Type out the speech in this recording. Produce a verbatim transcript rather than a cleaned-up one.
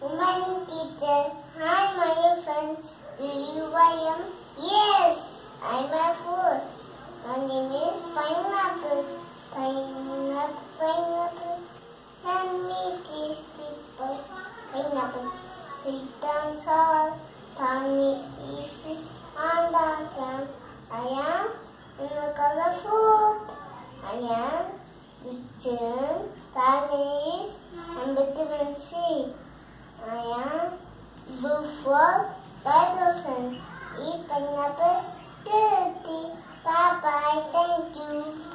Woman teacher. Hi my friends. Do you I am? Yes, I'm a food. My name is pineapple. Pineapple, pineapple. Hand me tasty pineapple. Sweet and sour. Tonic is on the ground. I am in the colorful. I am kitchen, Paris, and vitamin C. I am buffalo, dinosaur, eat pineapple, sturdy. Bye bye, thank you.